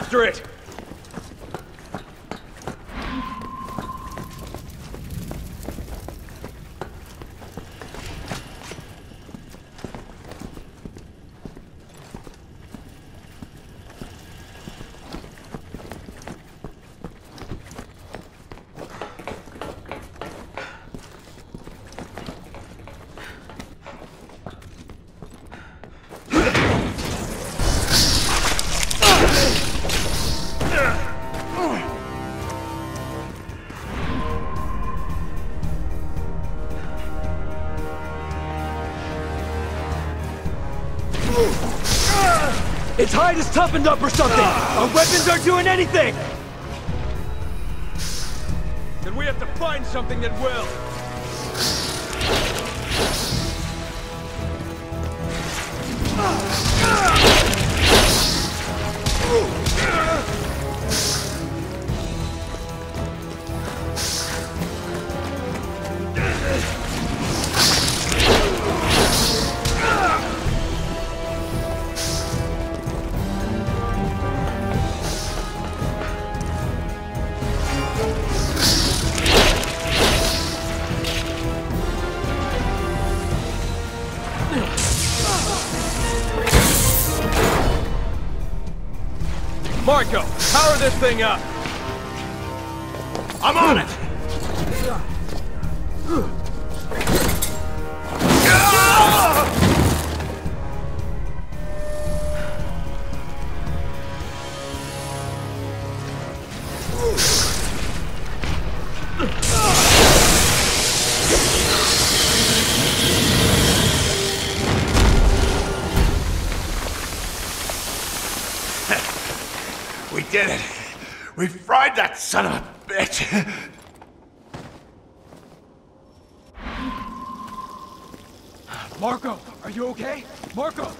after it! Its hide is toughened up or something! Our weapons aren't doing anything! Then we have to find something that will! Marco, power this thing up! I'm on it! We did it! We fried that son of a bitch! Marco, are you okay? Marco!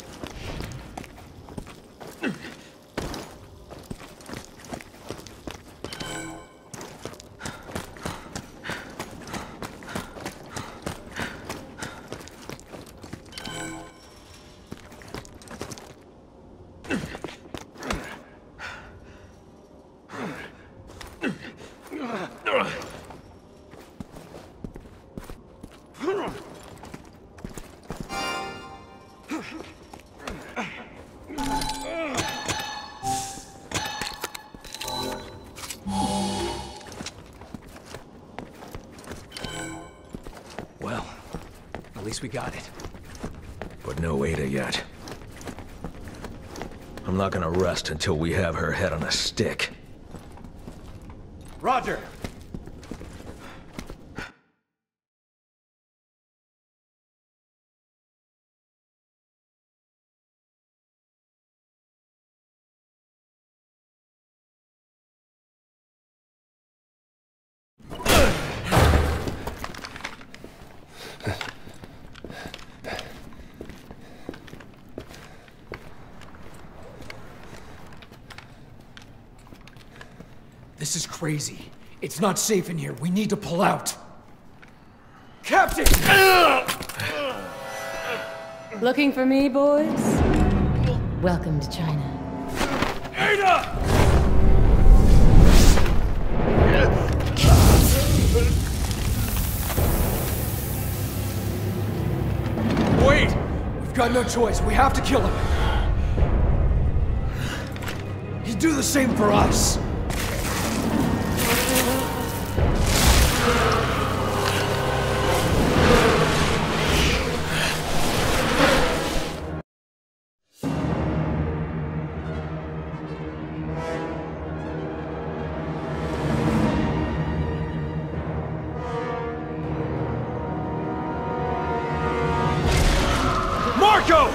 Well, at least we got it. But no Ada yet. I'm not gonna rest until we have her head on a stick. Roger! This is crazy. It's not safe in here. We need to pull out. Captain! Looking for me, boys? Welcome to China. Ada! Wait! We've got no choice. We have to kill him. He'd do the same for us. Marco!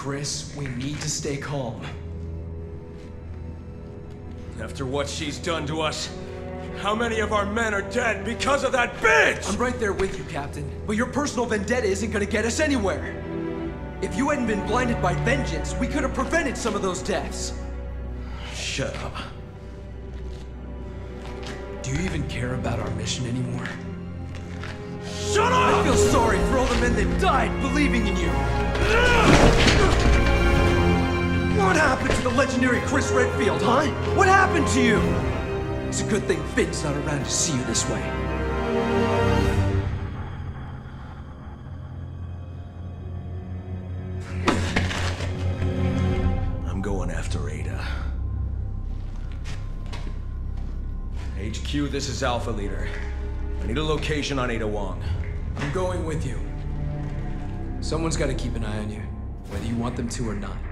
Chris. We need to stay calm. After what she's done to us, how many of our men are dead because of that bitch? I'm right there with you, Captain. But your personal vendetta isn't gonna get us anywhere. If you hadn't been blinded by vengeance, we could have prevented some of those deaths. Shut up. Do you even care about our mission anymore? Shut up! I feel sorry for all the men that died believing in you. What happened to the legendary Chris Redfield, huh? What happened to you? It's a good thing Finn's not around to see you this way. I'm going after Ada. HQ, this is Alpha Leader. I need a location on Ada Wong. I'm going with you. Someone's got to keep an eye on you, whether you want them to or not.